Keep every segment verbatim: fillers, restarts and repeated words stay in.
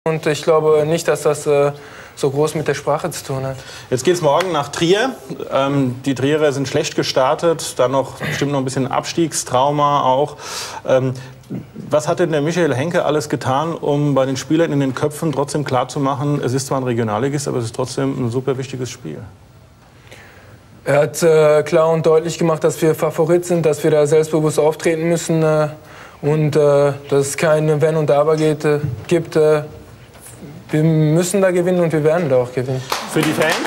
Und ich glaube nicht, dass das äh, so groß mit der Sprache zu tun hat. Jetzt geht es morgen nach Trier. Ähm, die Trierer sind schlecht gestartet, dann noch bestimmt noch ein bisschen Abstiegstrauma auch. Ähm, was hat denn der Michael Henke alles getan, um bei den Spielern in den Köpfen trotzdem klarzumachen, es ist zwar ein Regionalligist, aber es ist trotzdem ein super wichtiges Spiel? Er hat äh, klar und deutlich gemacht, dass wir Favorit sind, dass wir da selbstbewusst auftreten müssen äh, und äh, dass es kein Wenn und Aber geht, äh, gibt. Äh, wir müssen da gewinnen und wir werden da auch gewinnen. Für die Fans?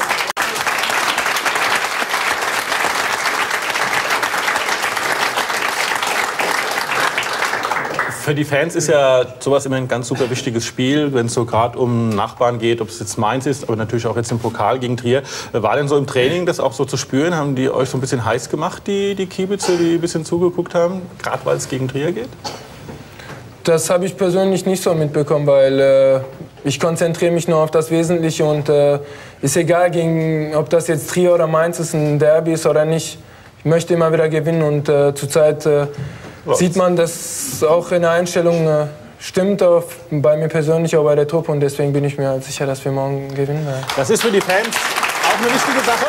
Für die Fans ist ja sowas immer ein ganz super wichtiges Spiel, wenn es so gerade um Nachbarn geht, ob es jetzt Mainz ist, aber natürlich auch jetzt im Pokal gegen Trier. War denn so im Training das auch so zu spüren? Haben die euch so ein bisschen heiß gemacht, die, die Kiebitze, die ein bisschen zugeguckt haben, gerade weil es gegen Trier geht? Das habe ich persönlich nicht so mitbekommen, weil äh, ich konzentriere mich nur auf das Wesentliche und äh, ist egal, gegen, ob das jetzt Trier oder Mainz ist, ein Derby ist oder nicht. Ich möchte immer wieder gewinnen und äh, zurzeit äh, sieht man, dass auch in der Einstellung äh, stimmt, auf, bei mir persönlich, auch bei der Truppe. Und deswegen bin ich mir sicher, dass wir morgen gewinnen werden. Das ist für die Fans auch eine wichtige Sache.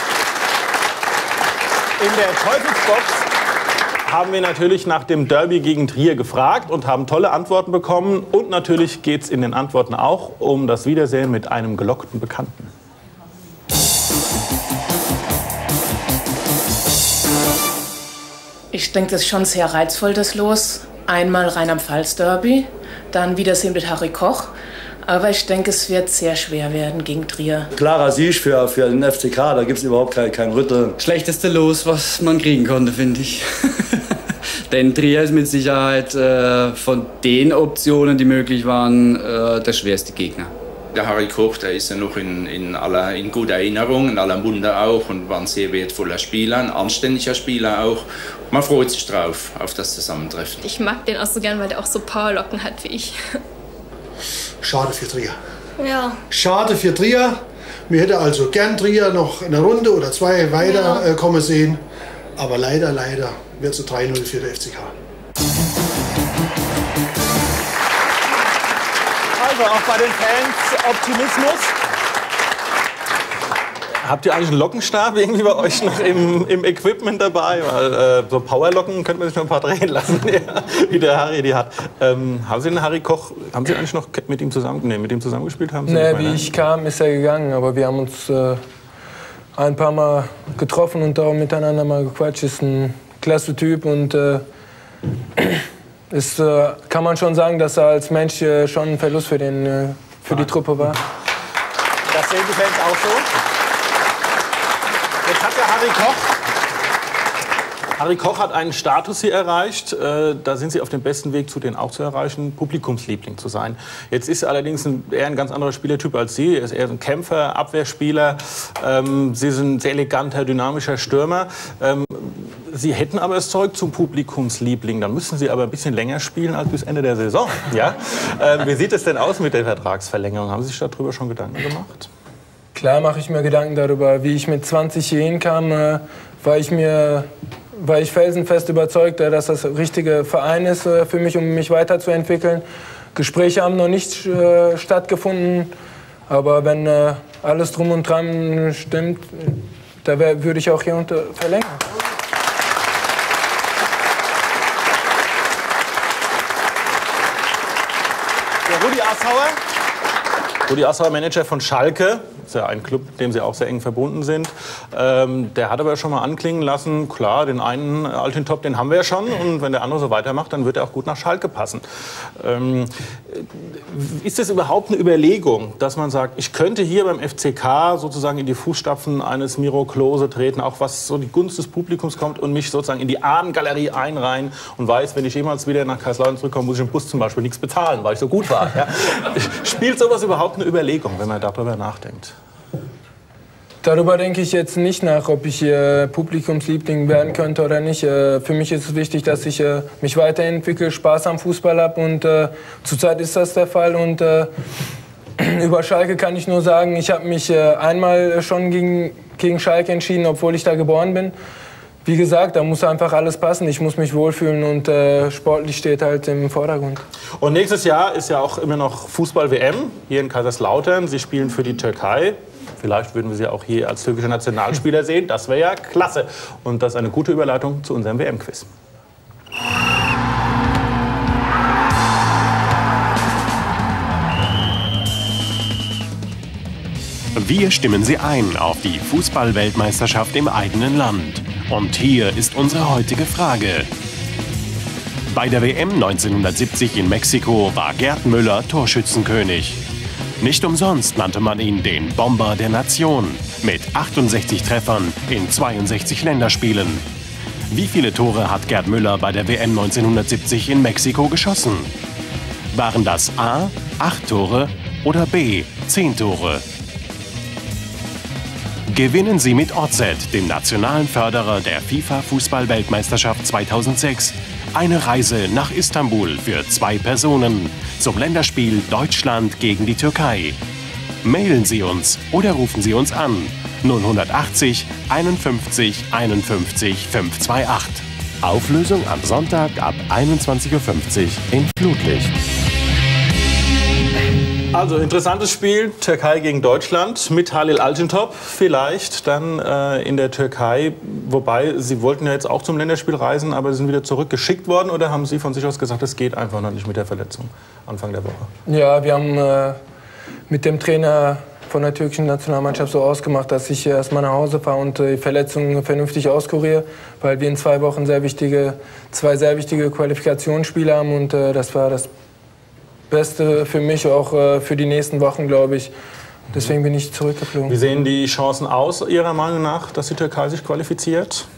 In der Teufelsbox haben wir natürlich nach dem Derby gegen Trier gefragt und haben tolle Antworten bekommen. Und natürlich geht es in den Antworten auch um das Wiedersehen mit einem gelockten Bekannten. Ich denke, das ist schon sehr reizvoll, das Los. Einmal Rheinland-Pfalz-Derby, dann Wiedersehen mit Harry Koch. Aber ich denke, es wird sehr schwer werden gegen Trier. Klarer Sieg für, für den F C K, da gibt es überhaupt kein, kein Rütteln. Schlechteste Los, was man kriegen konnte, finde ich. Denn Trier ist mit Sicherheit äh, von den Optionen, die möglich waren, äh, der schwerste Gegner. Der Harry Koch, der ist ja noch in, in, aller, in guter Erinnerung, in aller Munde auch und war ein sehr wertvoller Spieler, ein anständiger Spieler auch. Man freut sich drauf, auf das Zusammentreffen. Ich mag den auch so gern, weil der auch so Powerlocken hat wie ich. Schade für Trier. Ja. Schade für Trier. Wir hätten also gern Trier noch eine Runde oder zwei weiter ja. äh, kommen sehen. Aber leider, leider wird es so drei null für den F C K. Also auch bei den Fans Optimismus. Habt ihr eigentlich einen Lockenstab irgendwie bei euch noch im, im Equipment dabei? Weil äh, so Powerlocken könnte man sich noch ein paar drehen lassen, ja, wie der Harry die hat. Ähm, haben Sie den Harry Koch, haben Sie eigentlich noch mit ihm zusammen, nee, mit ihm zusammengespielt? Haben Sie nee, wie ich kam, ist er gegangen, aber wir haben uns äh, ein paar Mal getroffen und auch miteinander mal gequatscht. Ist ein klasse Typ und äh, ist, äh, kann man schon sagen, dass er als Mensch äh, schon ein Verlust für, den, äh, für die Truppe war. Das sehen die Fans auch so. Jetzt hat der Harry Koch, Harry Koch hat einen Status hier erreicht. Äh, da sind Sie auf dem besten Weg, zu den auch zu erreichen, Publikumsliebling zu sein. Jetzt ist er allerdings ein, eher ein ganz anderer Spielertyp als Sie. Er ist eher ein Kämpfer, Abwehrspieler. Ähm, Sie sind ein sehr eleganter, dynamischer Stürmer. Ähm, Sie hätten aber das Zeug zum Publikumsliebling. Dann müssen Sie aber ein bisschen länger spielen als bis Ende der Saison. Ja? Ähm, wie sieht es denn aus mit der Vertragsverlängerung? Haben Sie sich darüber schon Gedanken gemacht? Klar mache ich mir Gedanken darüber. Wie ich mit zwanzig hier hinkam, äh, war ich mir, war ich felsenfest überzeugt, äh, dass das der richtige Verein ist äh, für mich, um mich weiterzuentwickeln. Gespräche haben noch nicht äh, stattgefunden, aber wenn äh, alles drum und dran stimmt, da wär, würde ich auch hier unter verlängern. Der Rudi Assauer. Rudi Assauer, Manager von Schalke, ist ja ein Club, mit dem Sie auch sehr eng verbunden sind. Ähm, der hat aber schon mal anklingen lassen, klar, den einen Altintop, den haben wir ja schon. Und wenn der andere so weitermacht, dann wird er auch gut nach Schalke passen. Ähm, ist das überhaupt eine Überlegung, dass man sagt, ich könnte hier beim F C K sozusagen in die Fußstapfen eines Miro Klose treten, auch was so die Gunst des Publikums kommt und mich sozusagen in die Ahnengalerie einreihen und weiß, wenn ich jemals wieder nach Kaiserslautern zurückkomme, muss ich im Bus zum Beispiel nichts bezahlen, weil ich so gut war. Ja? Spielt sowas überhaupt eine Überlegung, wenn man darüber nachdenkt? Darüber denke ich jetzt nicht nach, ob ich äh, Publikumsliebling werden könnte oder nicht. Äh, für mich ist es wichtig, dass ich äh, mich weiterentwickle, Spaß am Fußball habe und äh, zurzeit ist das der Fall. Und äh, über Schalke kann ich nur sagen, ich habe mich äh, einmal schon gegen, gegen Schalke entschieden, obwohl ich da geboren bin. wie gesagt, da muss einfach alles passen. Ich muss mich wohlfühlen und äh, sportlich steht halt im Vordergrund. Und nächstes Jahr ist ja auch immer noch Fußball-W M hier in Kaiserslautern. Sie spielen für die Türkei. Vielleicht würden wir Sie auch hier als türkische Nationalspieler sehen. Das wäre ja klasse. Und das ist eine gute Überleitung zu unserem W M-Quiz. Wir stimmen Sie ein auf die Fußball-Weltmeisterschaft im eigenen Land. Und hier ist unsere heutige Frage. Bei der W M neunzehnhundertsiebzig in Mexiko war Gerd Müller Torschützenkönig. Nicht umsonst nannte man ihn den Bomber der Nation mit achtundsechzig Treffern in zweiundsechzig Länderspielen. Wie viele Tore hat Gerd Müller bei der W M neunzehnhundertsiebzig in Mexiko geschossen? Waren das A, acht Tore oder B, zehn Tore? Gewinnen Sie mit Oddset, dem nationalen Förderer der FIFA-Fußball-Weltmeisterschaft zweitausendsechs, eine Reise nach Istanbul für zwei Personen zum Länderspiel Deutschland gegen die Türkei. Mailen Sie uns oder rufen Sie uns an null achtzig einundfünfzig einundfünfzig fünfhundertachtundzwanzig. Auflösung am Sonntag ab einundzwanzig Uhr fünfzig in Flutlicht. Also interessantes Spiel, Türkei gegen Deutschland mit Halil Altintop vielleicht dann äh, in der Türkei. Wobei, Sie wollten ja jetzt auch zum Länderspiel reisen, aber Sie sind wieder zurückgeschickt worden oder haben Sie von sich aus gesagt, es geht einfach noch nicht mit der Verletzung Anfang der Woche? Ja, wir haben äh, mit dem Trainer von der türkischen Nationalmannschaft so ausgemacht, dass ich erst mal nach Hause fahre und die Verletzungen vernünftig auskuriere, weil wir in zwei Wochen sehr wichtige, zwei sehr wichtige Qualifikationsspiele haben und äh, das war das Beste für mich, auch äh, für die nächsten Wochen, glaube ich. Deswegen bin ich zurückgeflogen. Wie sehen die Chancen aus, Ihrer Meinung nach, dass die Türkei sich qualifiziert?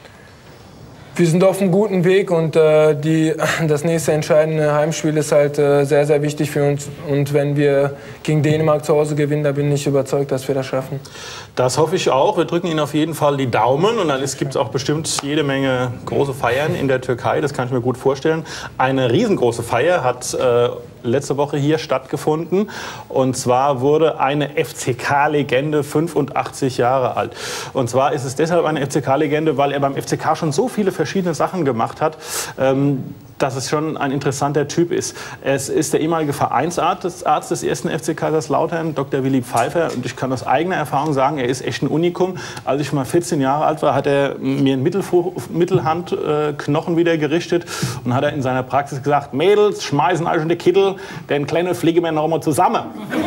Wir sind auf einem guten Weg und äh, die, das nächste entscheidende Heimspiel ist halt äh, sehr, sehr wichtig für uns. Und wenn wir gegen Dänemark zu Hause gewinnen, da bin ich überzeugt, dass wir das schaffen. Das hoffe ich auch. Wir drücken Ihnen auf jeden Fall die Daumen. Und dann gibt es auch bestimmt jede Menge große Feiern in der Türkei. Das kann ich mir gut vorstellen. Eine riesengroße Feier hat äh, letzte Woche hier stattgefunden. Und zwar wurde eine F C K-Legende fünfundachtzig Jahre alt. Und zwar ist es deshalb eine F C K-Legende, weil er beim F C K schon so viele verschiedene Sachen gemacht hat, ähm, dass es schon ein interessanter Typ ist. Es ist der ehemalige Vereinsarzt des, Arzt des ersten F C Kaiserslautern, Doktor Willi Pfeiffer. Und ich kann aus eigener Erfahrung sagen, er ist echt ein Unikum. Als ich mal vierzehn Jahre alt war, hat er mir einen Mittelhandknochen wieder gerichtet und hat er in seiner Praxis gesagt, Mädels, schmeißen euch in den Kittel, denn kleine fliegen wir noch mal zusammen.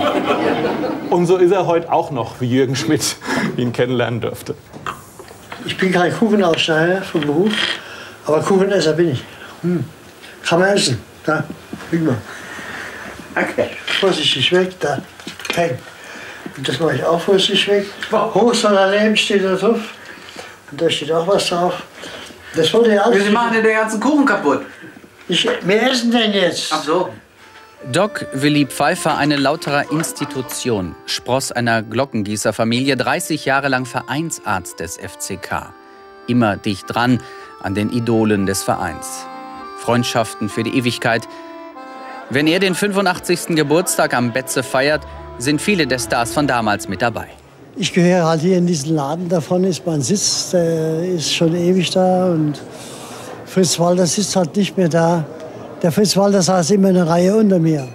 Und so ist er heute auch noch, wie Jürgen Schmidt ihn kennenlernen dürfte. Ich bin kein Kuchenaussteiger vom Beruf, aber Kuchenesser bin ich. Hm. Kann man essen. Da, guck mal. Okay. Vorsichtig weg, da. Peng. Und das mache ich auch vorsichtig weg. Hoch soll er leben, steht da drauf. Und da steht auch was drauf. Das wollte ja alles. Sie machen ja den ganzen Kuchen kaputt. Ich, wir essen den jetzt. Ach so. Doc Willi Pfeiffer, eine Lauterer Institution, Spross einer Glockengießerfamilie, dreißig Jahre lang Vereinsarzt des F C K. Immer dicht dran an den Idolen des Vereins. Freundschaften für die Ewigkeit. Wenn er den fünfundachtzigsten Geburtstag am Betze feiert, sind viele der Stars von damals mit dabei. Ich gehöre halt hier in diesen Laden, davon ist mein Sitz, der ist schon ewig da und Fritz Walter sitzt halt nicht mehr da. Der Fritz Walter saß immer eine Reihe unter mir.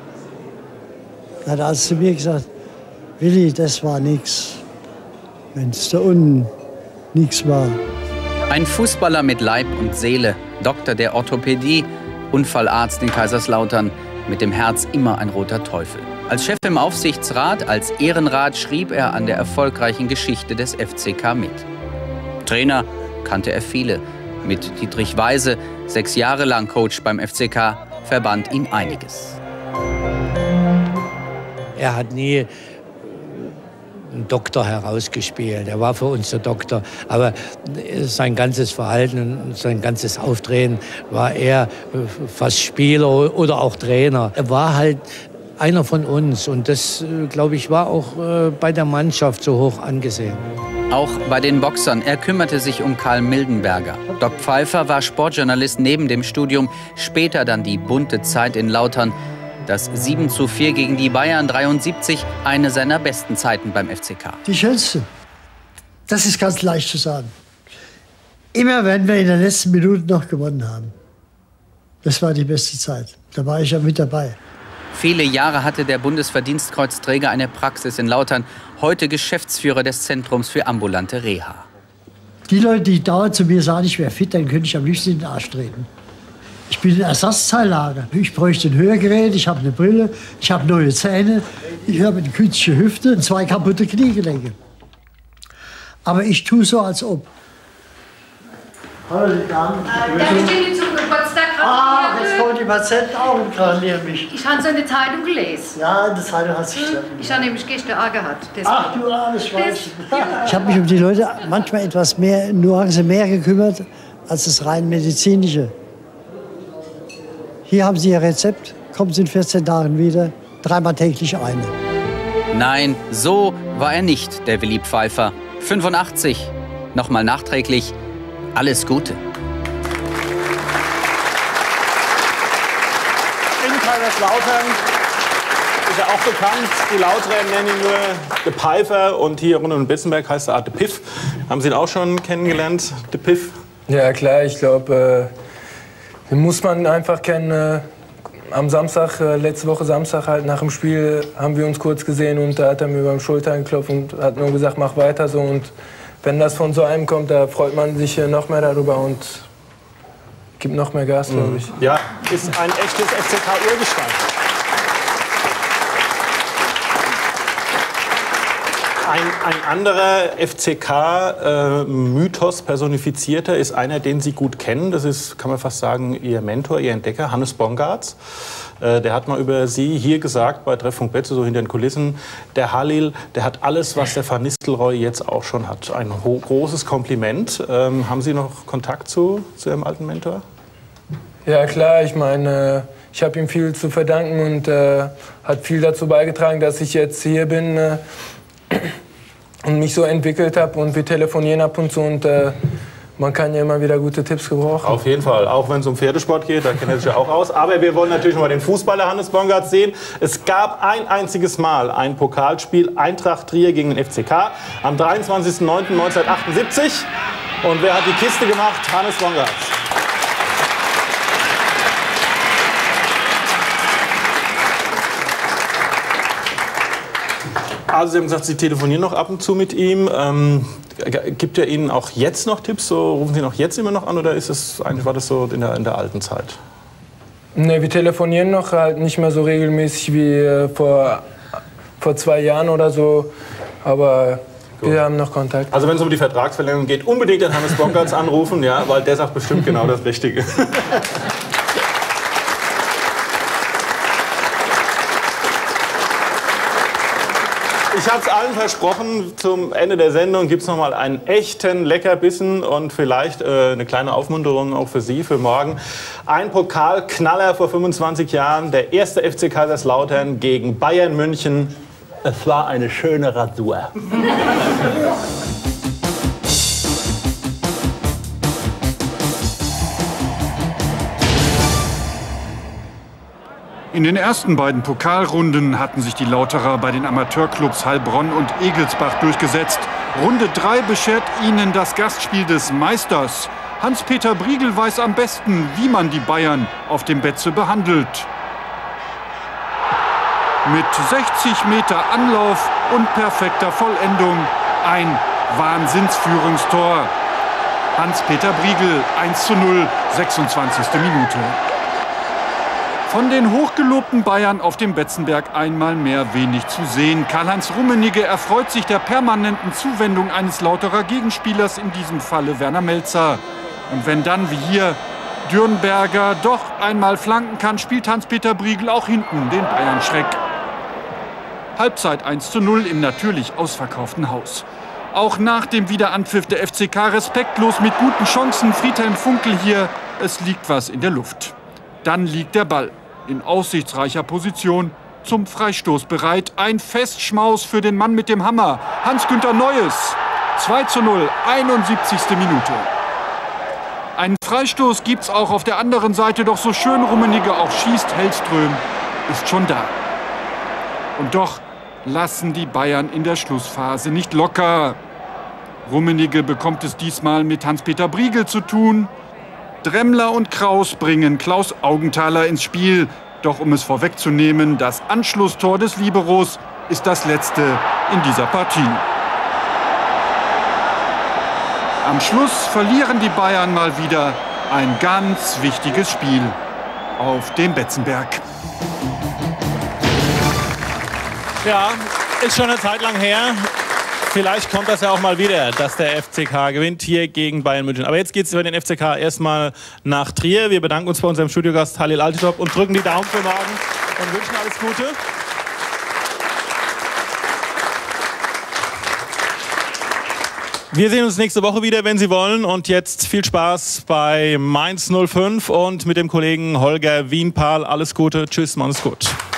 Er hat also zu mir gesagt, Willi, das war nix, wenn es da unten nichts war. Ein Fußballer mit Leib und Seele, Doktor der Orthopädie, Unfallarzt in Kaiserslautern, mit dem Herz immer ein roter Teufel. Als Chef im Aufsichtsrat, als Ehrenrat schrieb er an der erfolgreichen Geschichte des F C K mit. Trainer kannte er viele. Mit Dietrich Weise, sechs Jahre lang Coach beim F C K, verband ihn einiges. Er hat nie einen Doktor herausgespielt. Er war für uns der Doktor. Aber sein ganzes Verhalten und sein ganzes Auftreten war er fast Spieler oder auch Trainer. Er war halt einer von uns. Und das, glaube ich, war auch bei der Mannschaft so hoch angesehen. Auch bei den Boxern. Er kümmerte sich um Karl Mildenberger. Doc Pfeiffer war Sportjournalist neben dem Studium. Später dann die bunte Zeit in Lautern. Das sieben zu vier gegen die Bayern dreiundsiebzig, eine seiner besten Zeiten beim F C K. Die schönste. Das ist ganz leicht zu sagen. Immer wenn wir in den letzten Minuten noch gewonnen haben. Das war die beste Zeit. Da war ich ja mit dabei. Viele Jahre hatte der Bundesverdienstkreuzträger eine Praxis in Lautern, heute Geschäftsführer des Zentrums für ambulante Reha. Die Leute, die dauernd zu mir sagen, ich wäre fit, dann könnte ich am liebsten in den Arsch treten. Ich bin ein Ersatzteillager. Ich bräuchte ein Hörgerät, ich habe eine Brille, ich habe neue Zähne, ich habe eine künstliche Hüfte und zwei kaputte Kniegelenke. Aber ich tue so, als ob. Hallo, die Damen. Äh, darf ich Ihnen zum Geburtstag gratulieren? Ah, jetzt kommen die Patienten auch und gratulieren mich. Ich habe so eine Zeitung gelesen. Ja, in der Zeitung hat sich gestanden. Ich habe nämlich gestern auch gehabt. Ach, du armes Schweinchen. Ich habe mich um die Leute manchmal etwas mehr, Nuance mehr gekümmert, als das rein medizinische. Hier haben Sie Ihr Rezept, kommen Sie in vierzehn Tagen wieder, dreimal täglich eine. Nein, so war er nicht, der Willi Pfeiffer. fünfundachtzig. Nochmal nachträglich. Alles Gute. In Kaiserslautern ist er auch bekannt. Die Lauterer nennen ihn nur De Pfeiffer und hier rund um Betzenberg heißt er De Piff. Haben Sie ihn auch schon kennengelernt, De Piff? Ja klar, ich glaube, äh, den muss man einfach kennen. Äh, am Samstag, äh, letzte Woche Samstag halt nach dem Spiel haben wir uns kurz gesehen und da hat er mir beim Schulter geklopft und hat nur gesagt, mach weiter so. Und wenn das von so einem kommt, da freut man sich noch mehr darüber und gibt noch mehr Gas, glaube ich. Ja, ist ein echtes F C K-Urgestein. Ein, ein anderer F C K-Mythos personifizierter ist einer, den Sie gut kennen. Das ist, kann man fast sagen, Ihr Mentor, Ihr Entdecker, Hannes Bongartz. Der hat mal über Sie hier gesagt, bei Treffpunkt Betze, so hinter den Kulissen, der Halil, der hat alles, was der Van Nistelrooy jetzt auch schon hat. Ein großes Kompliment. Ähm, haben Sie noch Kontakt zu, zu Ihrem alten Mentor? Ja klar, ich meine, ich habe ihm viel zu verdanken und äh, hat viel dazu beigetragen, dass ich jetzt hier bin äh, und mich so entwickelt habe und wir telefonieren ab und zu und äh, man kann ja immer wieder gute Tipps gebrauchen. Auf jeden Fall, auch wenn es um Pferdesport geht, da kennt er sich ja auch aus. Aber wir wollen natürlich noch mal den Fußballer Hannes Bongartz sehen. Es gab ein einziges Mal ein Pokalspiel, Eintracht Trier gegen den F C K, am dreiundzwanzigsten neunten neunzehnhundertachtundsiebzig. Und wer hat die Kiste gemacht? Hannes Bongartz. Also Sie haben gesagt, Sie telefonieren noch ab und zu mit ihm. Ähm, gibt er Ihnen auch jetzt noch Tipps? So, rufen Sie ihn auch jetzt immer noch an oder ist es, eigentlich war das so in der, in der alten Zeit? Ne, wir telefonieren noch, halt nicht mehr so regelmäßig wie äh, vor, vor zwei Jahren oder so. Aber gut, wir haben noch Kontakt. Also wenn es um die Vertragsverlängerung geht, unbedingt den Hannes Bongartz anrufen, ja, weil der sagt bestimmt genau das Richtige. Ich habe es allen versprochen, zum Ende der Sendung gibt es noch mal einen echten Leckerbissen und vielleicht äh, eine kleine Aufmunterung auch für Sie, für morgen. Ein Pokalknaller vor fünfundzwanzig Jahren, der erste F C Kaiserslautern gegen Bayern München. Es war eine schöne Rasur. In den ersten beiden Pokalrunden hatten sich die Lauterer bei den Amateurclubs Heilbronn und Egelsbach durchgesetzt. Runde drei beschert ihnen das Gastspiel des Meisters. Hans-Peter Briegel weiß am besten, wie man die Bayern auf dem Betze behandelt. Mit sechzig Meter Anlauf und perfekter Vollendung ein Wahnsinnsführungstor. Hans-Peter Briegel, eins zu null, sechsundzwanzigste Minute. Von den hochgelobten Bayern auf dem Betzenberg einmal mehr wenig zu sehen. Karl-Heinz Rummenigge erfreut sich der permanenten Zuwendung eines Lauterer Gegenspielers, in diesem Falle Werner Melzer. Und wenn dann, wie hier, Dürnberger doch einmal flanken kann, spielt Hans-Peter Briegel auch hinten den Bayern-Schreck. Halbzeit eins zu null im natürlich ausverkauften Haus. Auch nach dem Wiederanpfiff der F C K respektlos mit guten Chancen. Friedhelm Funkel hier, es liegt was in der Luft. Dann liegt der Ball in aussichtsreicher Position zum Freistoß bereit. Ein Festschmaus für den Mann mit dem Hammer, Hans-Günther Neues. zwei zu null, einundsiebzigste Minute. Einen Freistoß gibt's auch auf der anderen Seite, doch so schön Rummenigge auch schießt, Hellström ist schon da. Und doch lassen die Bayern in der Schlussphase nicht locker. Rummenigge bekommt es diesmal mit Hans-Peter Briegel zu tun. Dremmler und Kraus bringen Klaus Augenthaler ins Spiel. Doch um es vorwegzunehmen, das Anschlusstor des Liberos ist das letzte in dieser Partie. Am Schluss verlieren die Bayern mal wieder ein ganz wichtiges Spiel auf dem Betzenberg. Ja, ist schon eine Zeit lang her. Vielleicht kommt das ja auch mal wieder, dass der F C K gewinnt hier gegen Bayern München. Aber jetzt geht es über den F C K erstmal nach Trier. Wir bedanken uns bei unserem Studiogast Halil Altintop und drücken die Daumen für morgen und wünschen alles Gute. Wir sehen uns nächste Woche wieder, wenn Sie wollen. Und jetzt viel Spaß bei Mainz null fünf und mit dem Kollegen Holger Wienpahl. Alles Gute. Tschüss, machen Sie es gut.